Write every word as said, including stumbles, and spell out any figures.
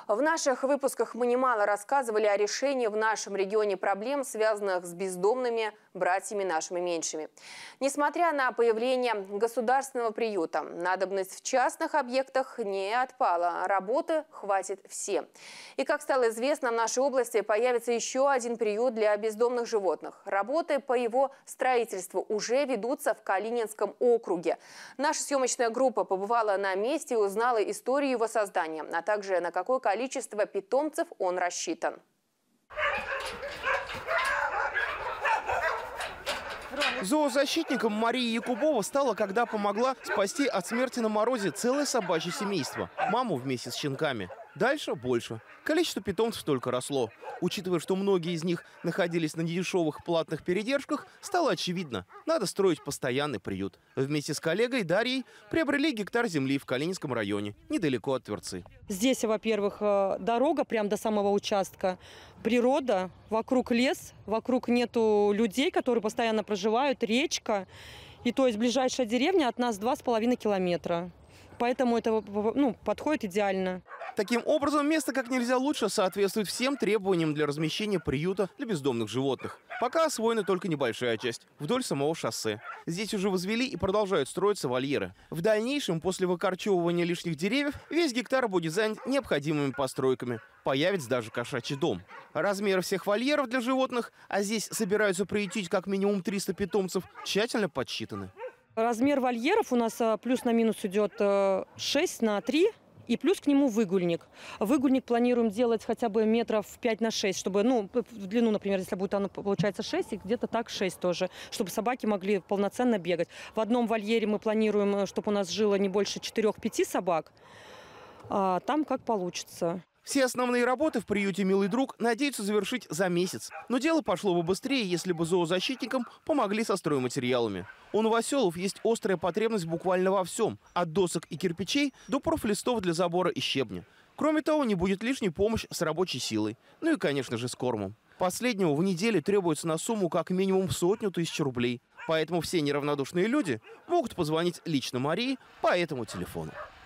В наших выпусках мы немало рассказывали о решении в нашем регионе проблем, связанных с бездомными братьями нашими меньшими. Несмотря на появление государственного приюта, надобность в частных объектах не отпала. Работы хватит всем. И, как стало известно, в нашей области появится еще один приют для бездомных животных. Работы по его строительству уже ведутся в Калининском округе. Наша съемочная группа побывала на месте и узнала историю его создания, а также на какое количество питомцев он рассчитан. Зоозащитником Мария Якубова стала, когда помогла спасти от смерти на морозе целое собачье семейство. Маму вместе с щенками. Дальше больше. Количество питомцев только росло. Учитывая, что многие из них находились на недешевых платных передержках, стало очевидно – надо строить постоянный приют. Вместе с коллегой Дарьей приобрели гектар земли в Калининском районе, недалеко от Тверцы. Здесь, во-первых, дорога прямо до самого участка, природа, вокруг лес, вокруг нету людей, которые постоянно проживают, речка. И то есть ближайшая деревня от нас два с половиной километра. Поэтому это ну, подходит идеально. Таким образом, место как нельзя лучше соответствует всем требованиям для размещения приюта для бездомных животных. Пока освоена только небольшая часть, вдоль самого шоссе. Здесь уже возвели и продолжают строиться вольеры. В дальнейшем, после выкорчевывания лишних деревьев, весь гектар будет занят необходимыми постройками. Появится даже кошачий дом. Размеры всех вольеров для животных, а здесь собираются приютить как минимум триста питомцев, тщательно подсчитаны. Размер вольеров у нас плюс на минус идет шесть на три. И плюс к нему выгульник. Выгульник планируем делать хотя бы метров пять на шесть, чтобы, ну, в длину, например, если будет оно, получается шесть, и где-то так шесть тоже, чтобы собаки могли полноценно бегать. В одном вольере мы планируем, чтобы у нас жило не больше четырёх-пяти собак, а там как получится. Все основные работы в приюте «Милый друг» надеются завершить за месяц. Но дело пошло бы быстрее, если бы зоозащитникам помогли со стройматериалами. У новоселов есть острая потребность буквально во всем. От досок и кирпичей до профлистов для забора и щебня. Кроме того, не будет лишней помощь с рабочей силой. Ну и, конечно же, с кормом. Последнего в неделю требуется на сумму как минимум сотню тысяч рублей. Поэтому все неравнодушные люди могут позвонить лично Марии по этому телефону.